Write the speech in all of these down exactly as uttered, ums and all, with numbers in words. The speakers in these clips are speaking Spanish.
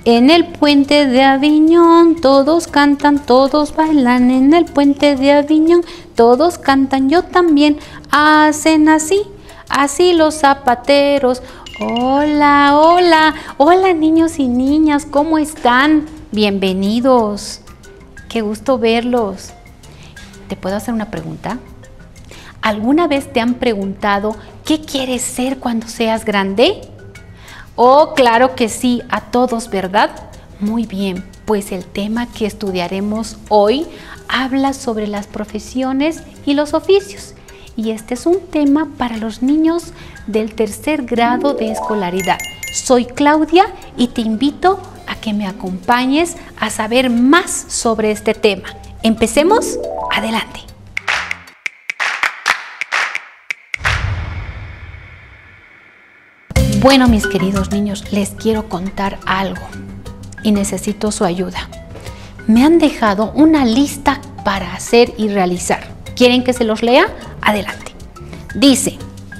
En el puente de Aviñón todos cantan, todos bailan. En el puente de Aviñón todos cantan, yo también. Hacen así, así los zapateros. Hola, hola, hola niños y niñas, ¿cómo están? Bienvenidos. Qué gusto verlos. ¿Te puedo hacer una pregunta? ¿Alguna vez te han preguntado qué quieres ser cuando seas grande? Oh, claro que sí, a todos, ¿verdad? Muy bien, pues el tema que estudiaremos hoy habla sobre las profesiones y los oficios. Y este es un tema para los niños del tercer grado de escolaridad. Soy Claudia y te invito a que me acompañes a saber más sobre este tema. ¿Empecemos? Adelante. Bueno, mis queridos niños, les quiero contar algo y necesito su ayuda. Me han dejado una lista para hacer y realizar. ¿Quieren que se los lea? Adelante. Dice: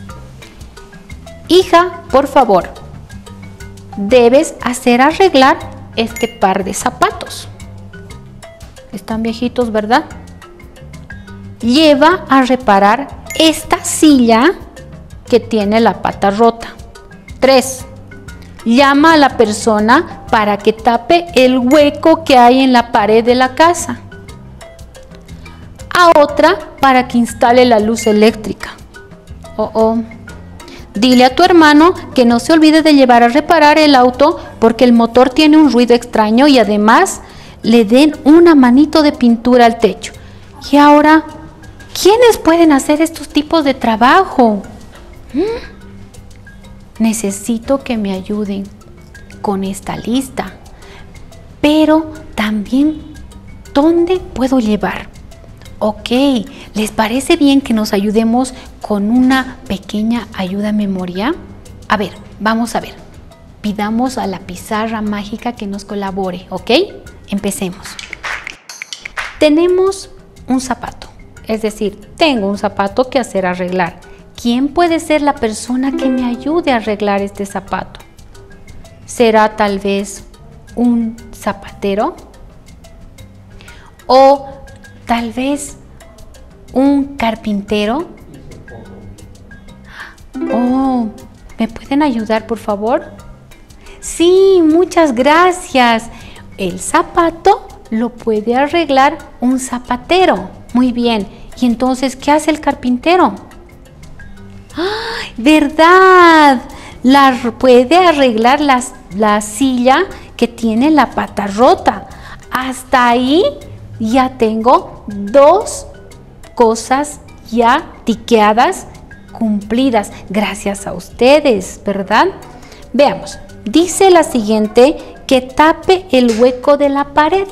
hija, por favor, debes hacer arreglar este par de zapatos. Están viejitos, ¿verdad? Lleva a reparar esta silla que tiene la pata rota. tres. Llama a la persona para que tape el hueco que hay en la pared de la casa. A otra para que instale la luz eléctrica. Oh, oh. Dile a tu hermano que no se olvide de llevar a reparar el auto porque el motor tiene un ruido extraño y además le den una manito de pintura al techo. Y ahora, ¿quiénes pueden hacer estos tipos de trabajo? ¿Mm? Necesito que me ayuden con esta lista, pero también, ¿dónde puedo llevar? Ok, ¿les parece bien que nos ayudemos con una pequeña ayuda a memoria? A ver, vamos a ver. Pidamos a la pizarra mágica que nos colabore, ¿ok? Empecemos. Tenemos un zapato, es decir, tengo un zapato que hacer arreglar. ¿Quién puede ser la persona que me ayude a arreglar este zapato? ¿Será tal vez un zapatero? ¿O tal vez un carpintero? Oh, ¿me pueden ayudar, por favor? Sí, muchas gracias. El zapato lo puede arreglar un zapatero. Muy bien. ¿Y entonces qué hace el carpintero? ¡Ay, verdad! La, puede arreglar las, la silla que tiene la pata rota. Hasta ahí ya tengo dos cosas ya tiqueadas, cumplidas, gracias a ustedes, ¿verdad? Veamos, dice la siguiente, que tape el hueco de la pared.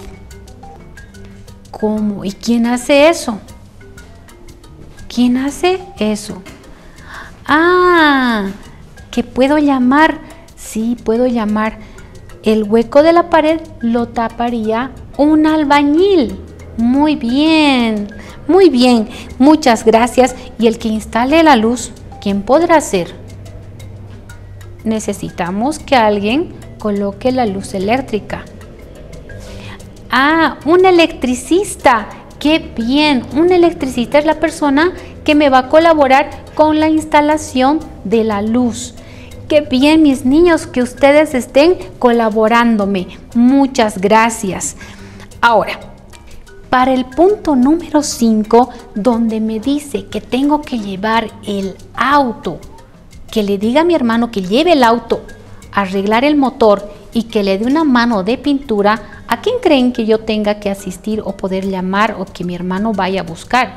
¿Cómo? ¿Y quién hace eso? ¿Quién hace eso? Ah, que puedo llamar, sí, puedo llamar. El hueco de la pared lo taparía un albañil. Muy bien, muy bien, muchas gracias. Y el que instale la luz, ¿quién podrá ser? Necesitamos que alguien coloque la luz eléctrica. Ah, un electricista. ¡Qué bien! Un electricista es la persona que me va a colaborar con la instalación de la luz. ¡Qué bien, mis niños, que ustedes estén colaborándome! Muchas gracias. Ahora, para el punto número cinco, donde me dice que tengo que llevar el auto, que le diga a mi hermano que lleve el auto, arreglar el motor y que le dé una mano de pintura, ¿a quién creen que yo tenga que asistir o poder llamar o que mi hermano vaya a buscar?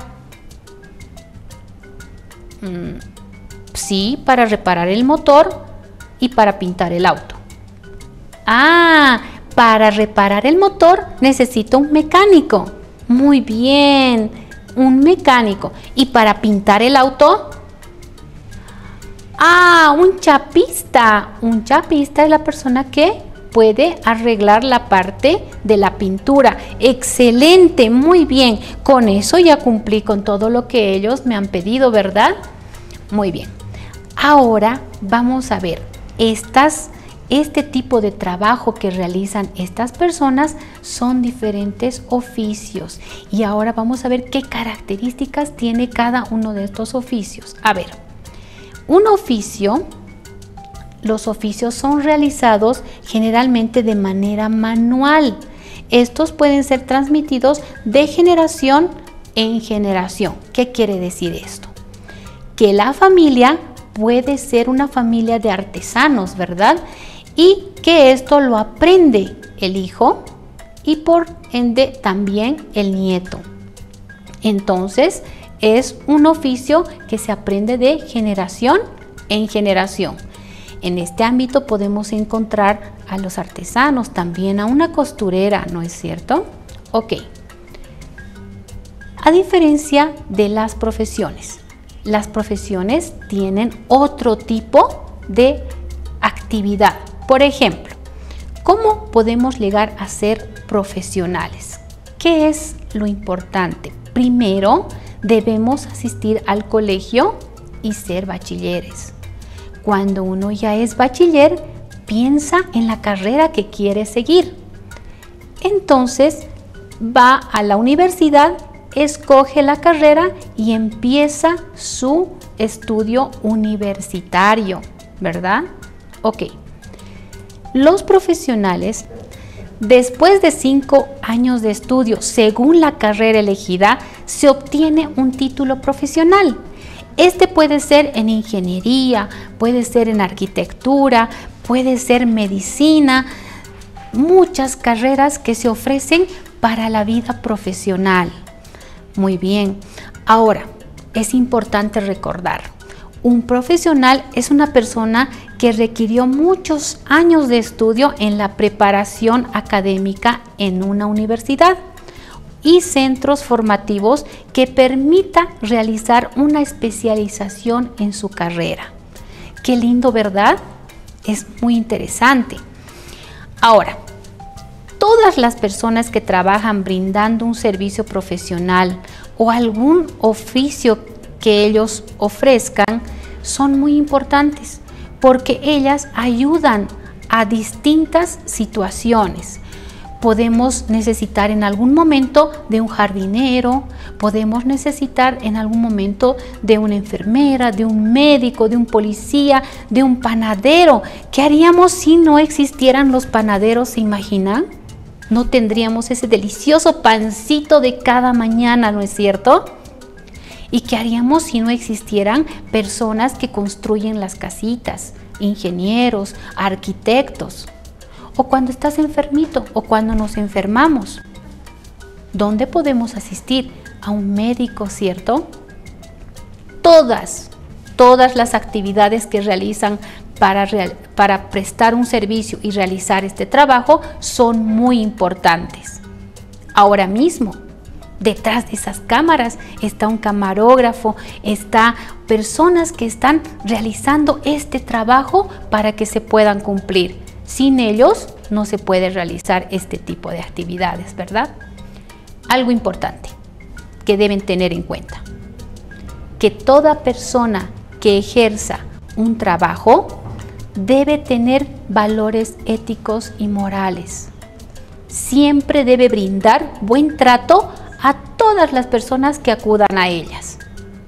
Mm, sí, para reparar el motor y para pintar el auto. Ah, para reparar el motor necesito un mecánico. Muy bien, un mecánico. ¿Y para pintar el auto? Ah, un chapista. Un chapista es la persona que puede arreglar la parte de la pintura. Excelente, muy bien. Con eso ya cumplí con todo lo que ellos me han pedido, ¿verdad? Muy bien. Ahora vamos a ver estas este tipo de trabajo que realizan estas personas son diferentes oficios. Y ahora vamos a ver qué características tiene cada uno de estos oficios. A ver, un oficio, los oficios son realizados generalmente de manera manual. Estos pueden ser transmitidos de generación en generación. ¿Qué quiere decir esto? Que la familia puede ser una familia de artesanos, ¿verdad? Y que esto lo aprende el hijo y por ende también el nieto. Entonces es un oficio que se aprende de generación en generación. En este ámbito podemos encontrar a los artesanos, también a una costurera, ¿no es cierto? Ok. A diferencia de las profesiones, las profesiones tienen otro tipo de actividad. Por ejemplo, ¿cómo podemos llegar a ser profesionales? ¿Qué es lo importante? Primero, debemos asistir al colegio y ser bachilleres. Cuando uno ya es bachiller, piensa en la carrera que quiere seguir. Entonces, va a la universidad, escoge la carrera y empieza su estudio universitario, ¿verdad? Ok. Los profesionales, después de cinco años de estudio, según la carrera elegida, se obtiene un título profesional. Este puede ser en ingeniería, puede ser en arquitectura, puede ser medicina, muchas carreras que se ofrecen para la vida profesional. Muy bien, ahora es importante recordar, un profesional es una persona que requirió muchos años de estudio en la preparación académica en una universidad y centros formativos que permita realizar una especialización en su carrera. Qué lindo, ¿verdad? Es muy interesante. Ahora, todas las personas que trabajan brindando un servicio profesional o algún oficio que ellos ofrezcan son muy importantes porque ellas ayudan a distintas situaciones. Podemos necesitar en algún momento de un jardinero, podemos necesitar en algún momento de una enfermera, de un médico, de un policía, de un panadero. ¿Qué haríamos si no existieran los panaderos? ¿Se imaginan? No tendríamos ese delicioso pancito de cada mañana, ¿no es cierto? ¿Y qué haríamos si no existieran personas que construyen las casitas, ingenieros, arquitectos? O cuando estás enfermito o cuando nos enfermamos, ¿dónde podemos asistir? A un médico, ¿cierto? Todas, todas las actividades que realizan para, real, para prestar un servicio y realizar este trabajo son muy importantes. Ahora mismo, detrás de esas cámaras está un camarógrafo, está personas que están realizando este trabajo para que se puedan cumplir. Sin ellos no se puede realizar este tipo de actividades, ¿verdad? Algo importante que deben tener en cuenta, que toda persona que ejerza un trabajo debe tener valores éticos y morales. Siempre debe brindar buen trato a todas las personas que acudan a ellas.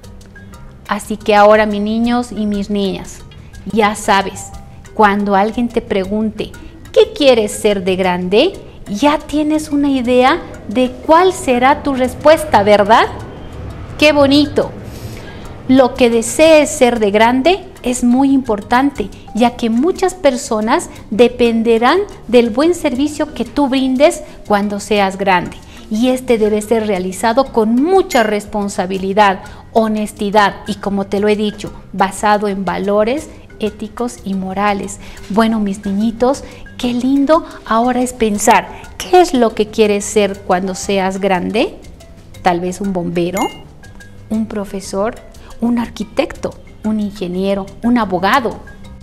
Así que ahora, mis niños y mis niñas, ya sabes, cuando alguien te pregunte ¿qué quieres ser de grande?, ya tienes una idea de cuál será tu respuesta, ¿verdad? ¡Qué bonito! Lo que desees ser de grande es muy importante, ya que muchas personas dependerán del buen servicio que tú brindes cuando seas grande. Y este debe ser realizado con mucha responsabilidad, honestidad y, como te lo he dicho, basado en valores éticos y morales. Bueno, mis niñitos, qué lindo ahora es pensar, ¿qué es lo que quieres ser cuando seas grande? Tal vez un bombero, un profesor, un arquitecto, un ingeniero, un abogado,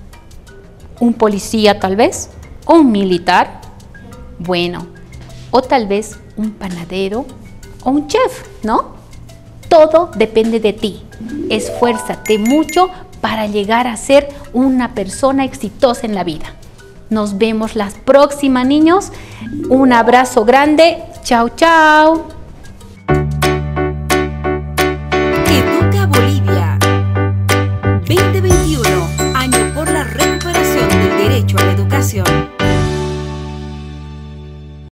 un policía tal vez, o un militar, bueno, o tal vez un panadero o un chef, ¿no? Todo depende de ti. Esfuérzate mucho para llegar a ser una persona exitosa en la vida. Nos vemos la próxima, niños. Un abrazo grande. Chao, chao.